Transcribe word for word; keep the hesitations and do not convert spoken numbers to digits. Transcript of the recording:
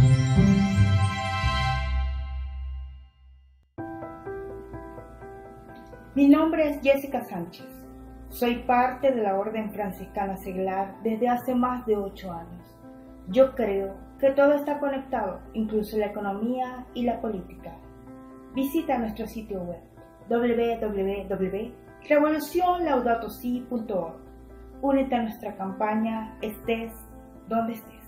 Mi nombre es Jessica Sánchez. Soy parte de la Orden Franciscana Seglar desde hace más de ocho años. Yo creo que todo está conectado, incluso la economía y la política. Visita nuestro sitio web doble u doble u doble u punto revolución laudato si punto org. Únete a nuestra campaña, estés donde estés.